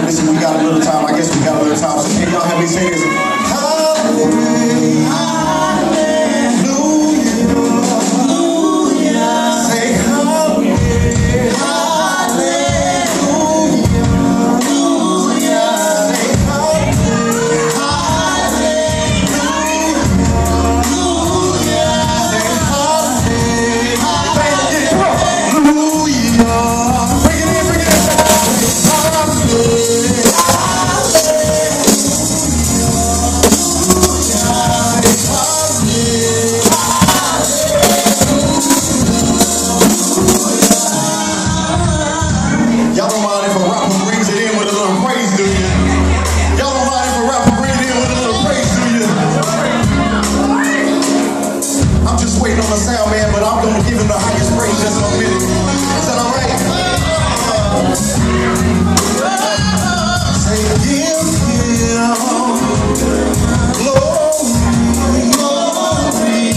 Listen, we got a little time. I guess we got a little time. So can y'all help me say this? Hallelujah. Say hallelujah. Sound man, but I'm gonna give him the highest praise just in a minute. Is that all right? Say give him glory, glory,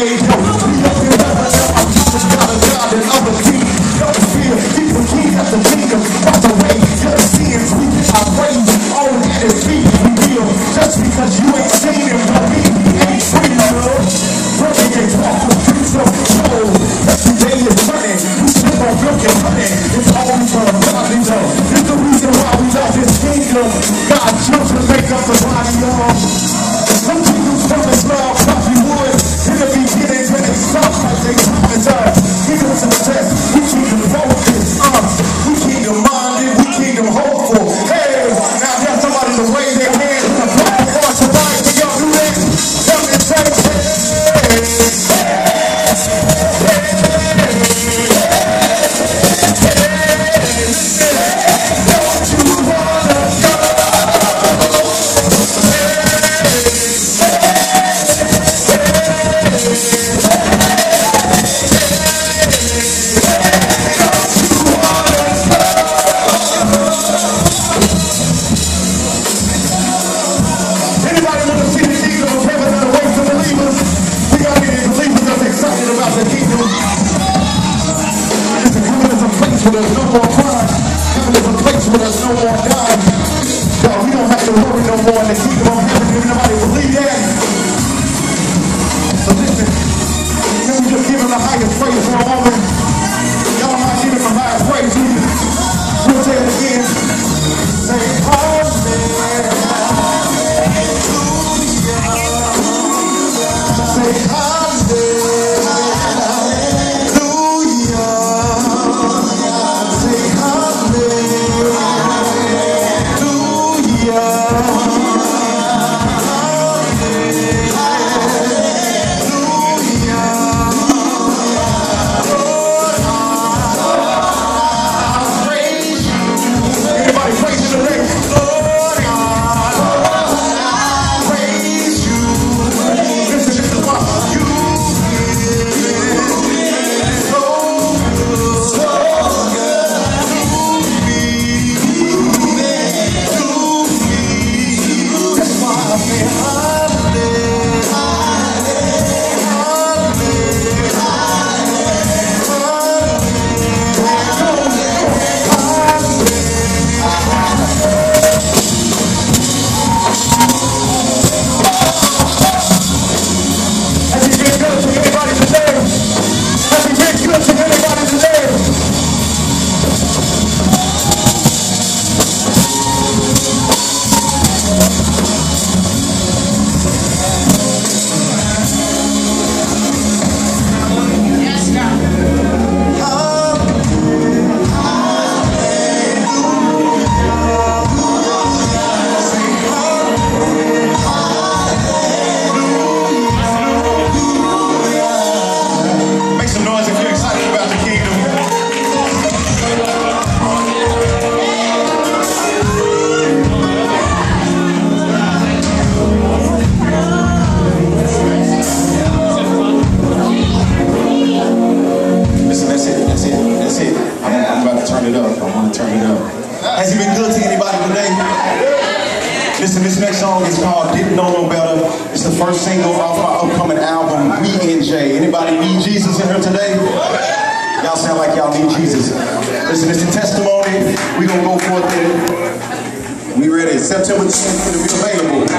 Listen, this next song is called Didn't Know No Better. It's the first single off my upcoming album, We NJ. Anybody need Jesus in here today? Y'all sound like y'all need Jesus. Listen, it's a testimony. We gonna go forth with it. We ready. September 10th, it'll be available.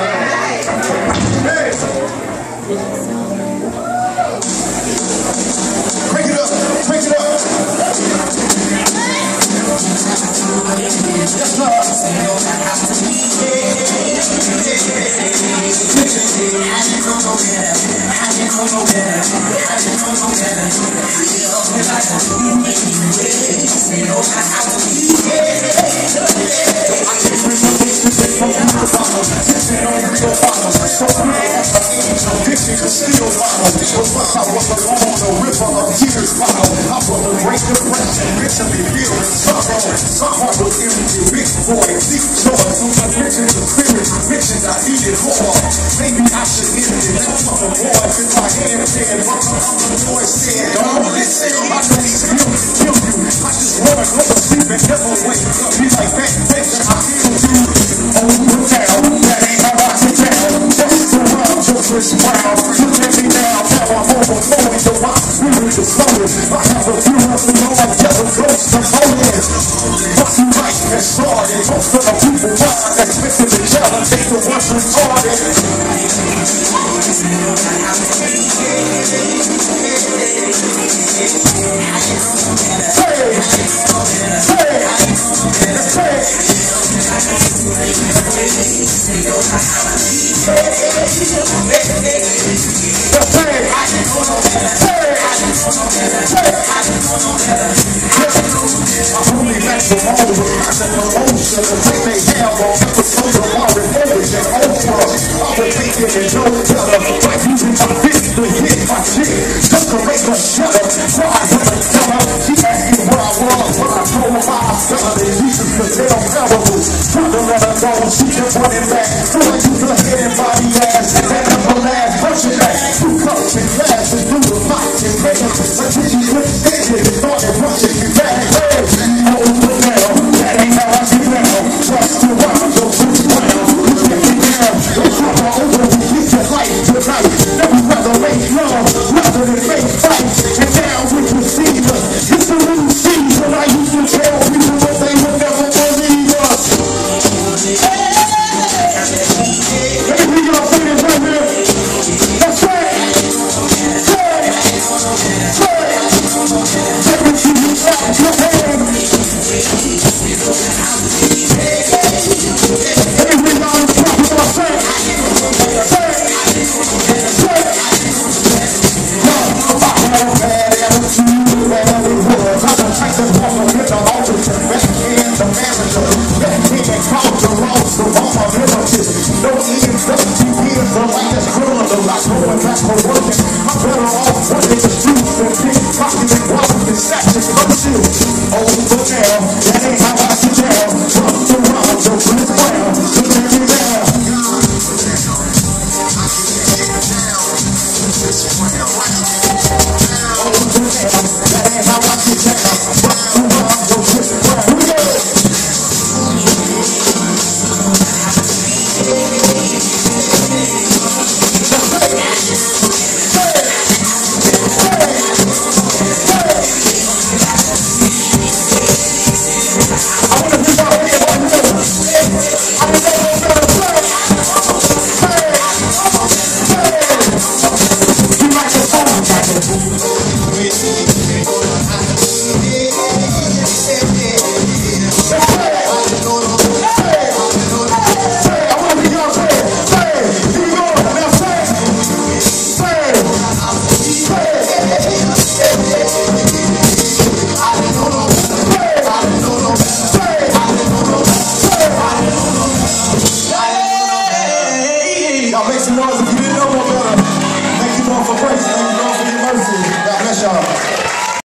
Hey. Break it up. Break it up. Yes, Lord. Maybe I should hit it. That's what the boys in my hand said. The boy said, don't listen. I know he's kill you. I just wanna go to sleep and never wake up. Be like that, I feel you. Oh, put down. That ain't how I get down. That's the round, just Chris Brown. You let me down. Now I'm overflowing. The rock spirit is flowing. I have a few of the Lord, devil ghosts of holiness. What you like has started. Most of the people mind expecting the challenge. They the ones retarded. She just running back, so I use her head and body ass. That never last, pushing back. Two cups and glasses through the fight and veins. Until she couldn't stand it and started rushing me back. Hey, hold the down, that ain't how I get down. Trust the round, go to the ground. You get me down, don't drop her over, we get your life tonight. Never rather make love, rather than make fight. And now we proceed us, it's a new season. I used to tell people what they would never believe us. Okay.